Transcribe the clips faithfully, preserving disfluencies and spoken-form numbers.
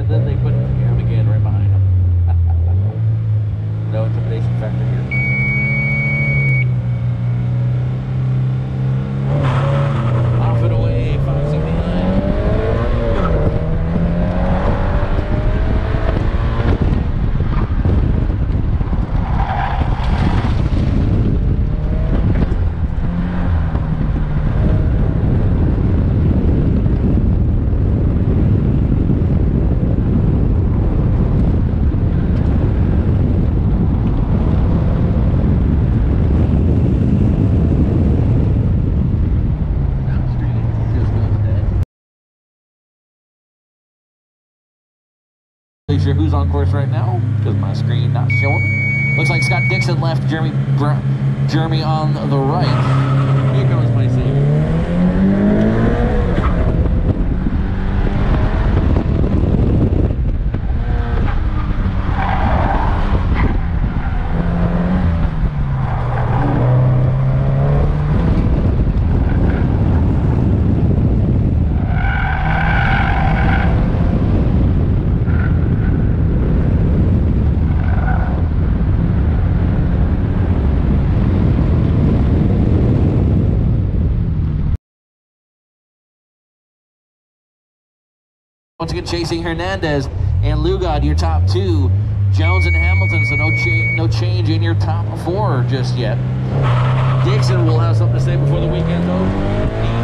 and then they put him again right behind him. No intimidation factor here. Off and away, five sixty-nine. Sure who's on course right now because my screen not showing. Looks like Scott Dixon left, Jeremy Br Jeremy on the right. Here comes my savior. Once again, chasing Hernandez and Lugod, your top two. Jones and Hamilton, so no, cha no change in your top four just yet. Dixon will have something to say before the weekend's over.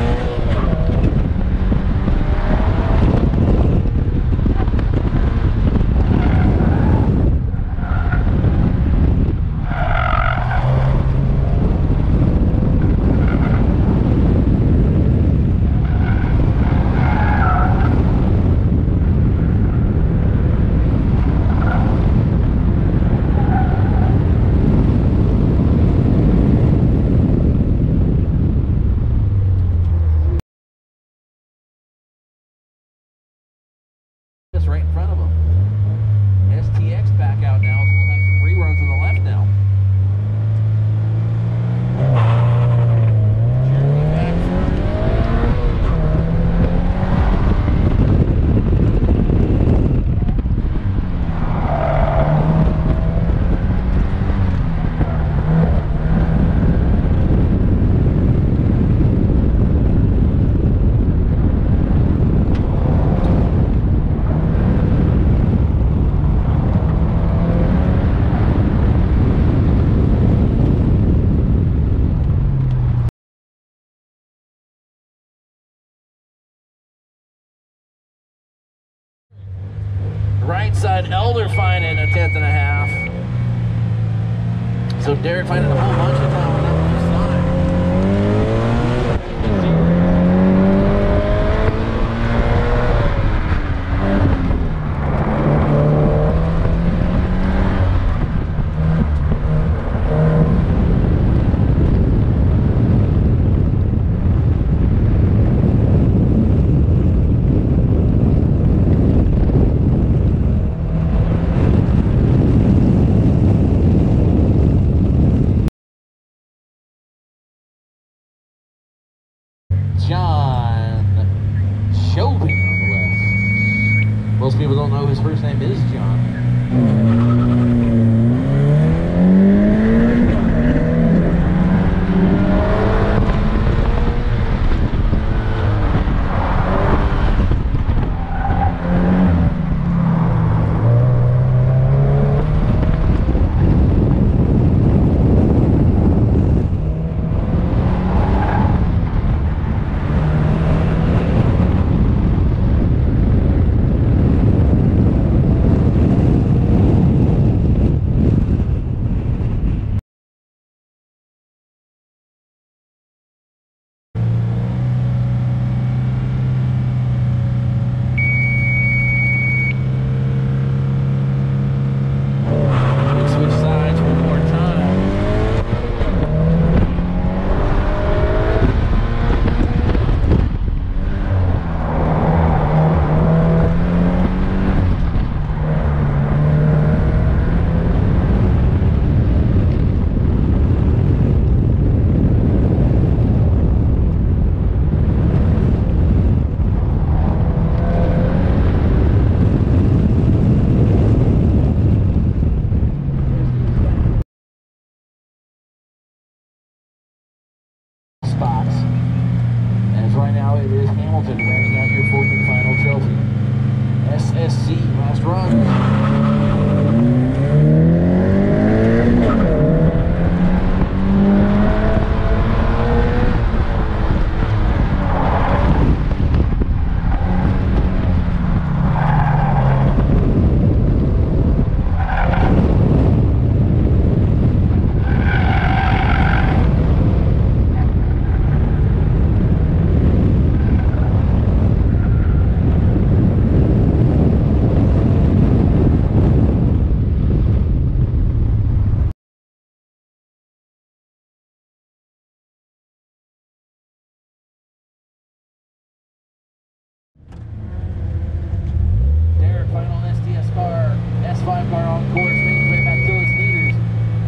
Right in front of him. S T X back out now, so we'll have some reruns on the left now. Jeremy back right side, Elder finding a tenth and a half. So Derek finding a whole bunch of time on that left side. John Chauvin on the left. Most people don't know his first name is John. right is Hamilton, rounding out your fourth and final trophy. S S C, last run. Final S T S car, S five car on course, making its way back to its leaders.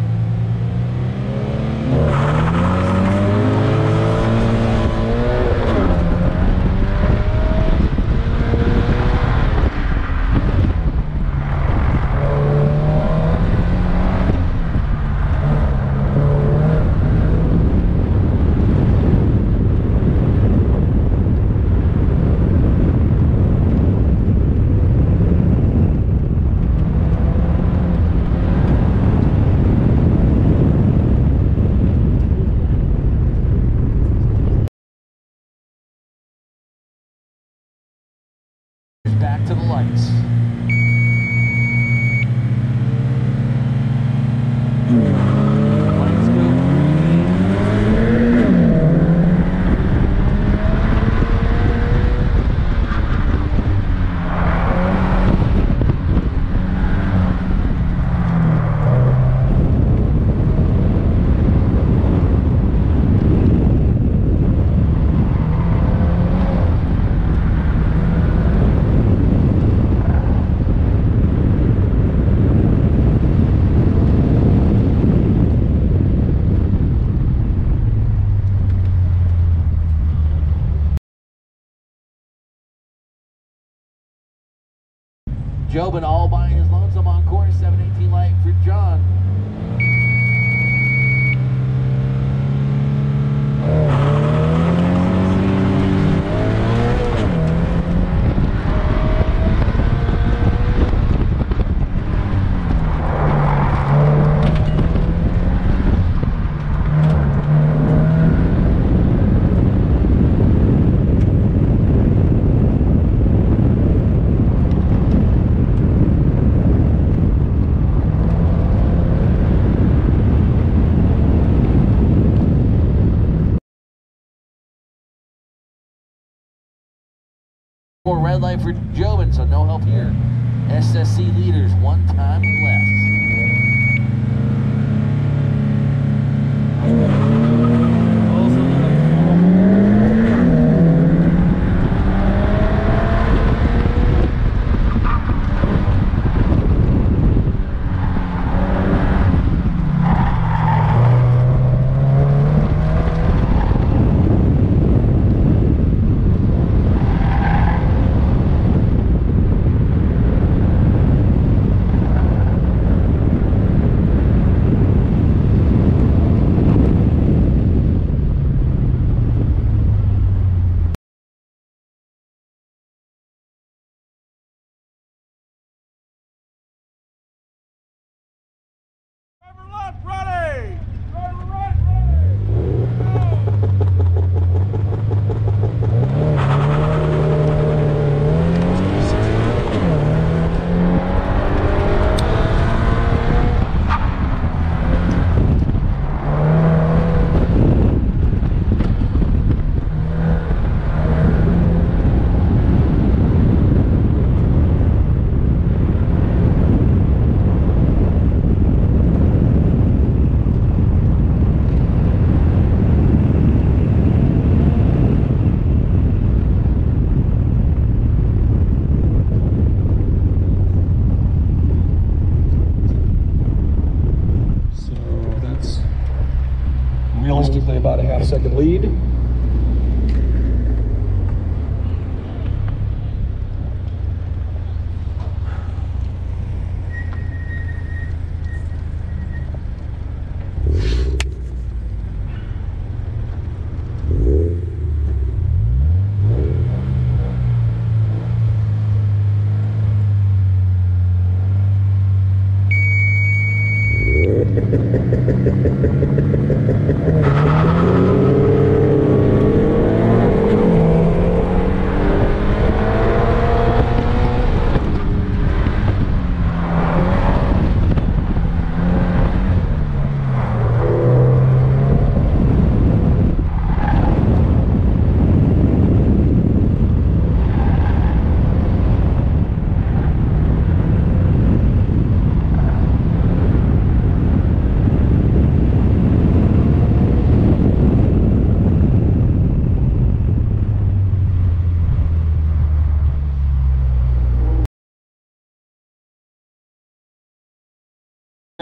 Back to the lights. Lights go Jobin all by his lonesome on course, seven eighteen light for John. More red light for Jobin, so no help here. S S C leaders, one time left. Realistically about a half second lead.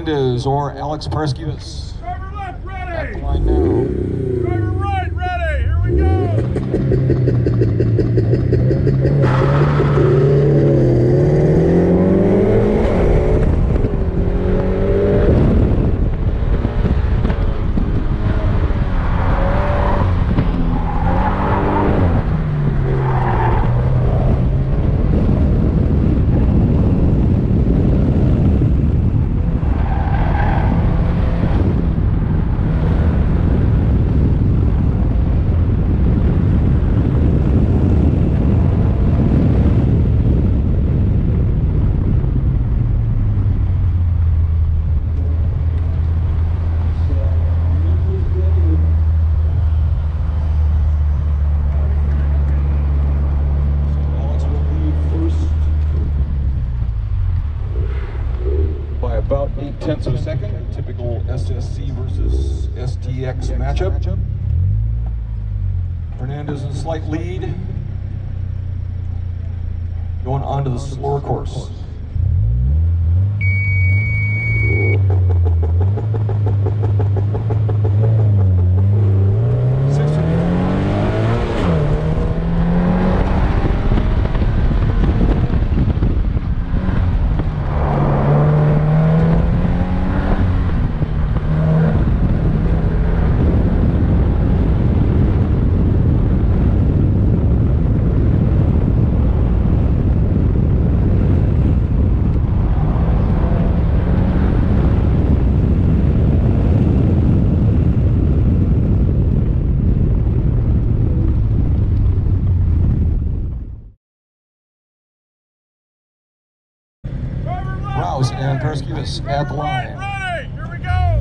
Hernandez or Alex Perskivas. Driver left, ready! At the line now. Driver right, ready! Here we go! About eight tenths of a second, typical S S C versus S T X matchup. Hernandez in slight lead, going on to the slower course. Rouse and Perskivas at the line. Ready! Here we go!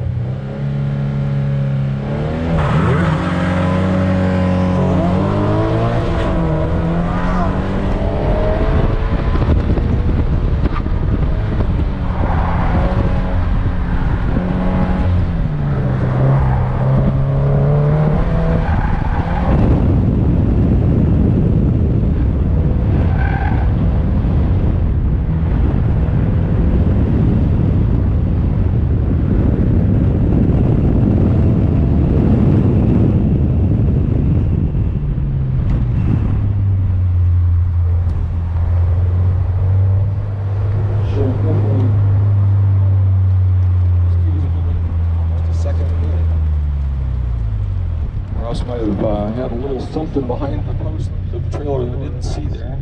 Rouse might have uh, had a little something behind the post of the trailer that I didn't see there.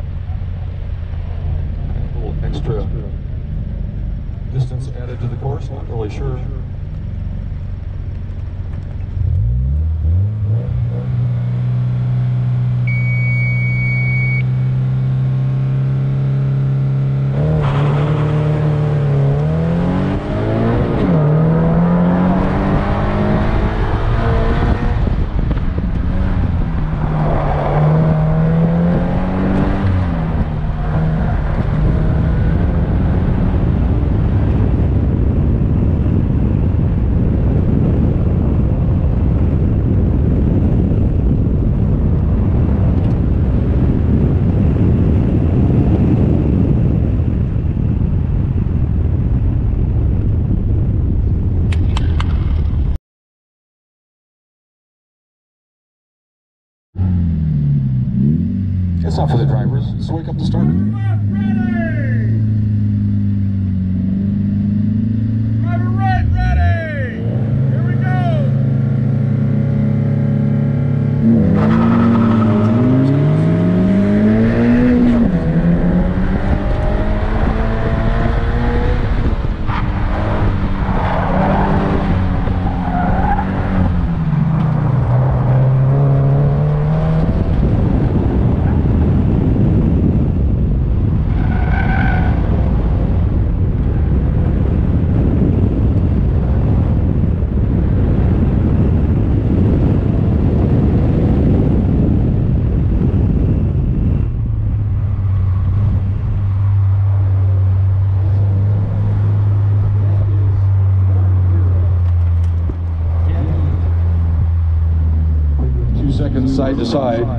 A little extra distance added to the course, not really sure. It's not for the drivers. Let's wake up the starter. Driver right, ready! Here we go! Seconds side to side.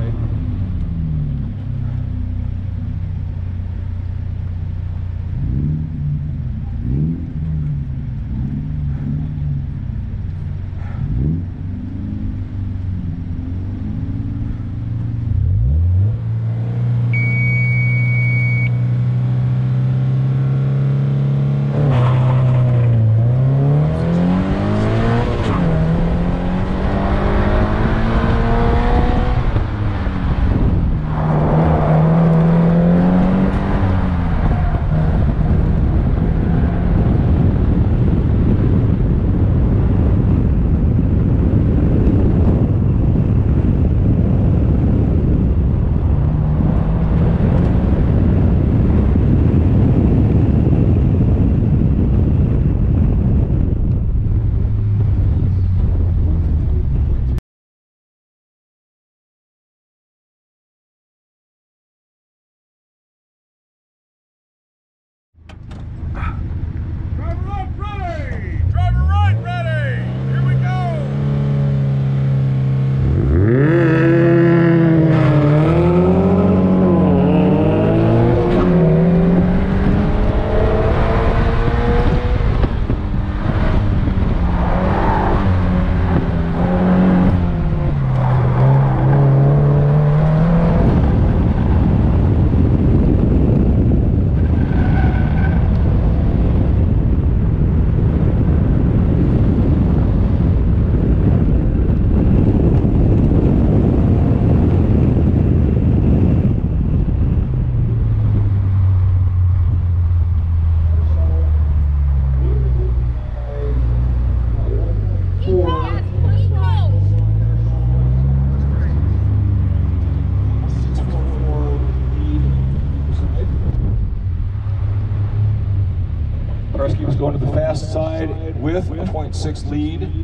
fast side with a point six lead.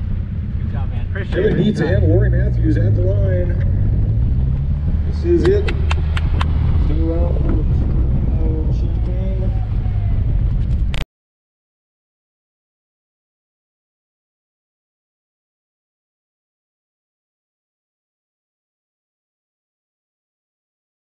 Kevin Dietz and Lori Matthews at the line. This is it.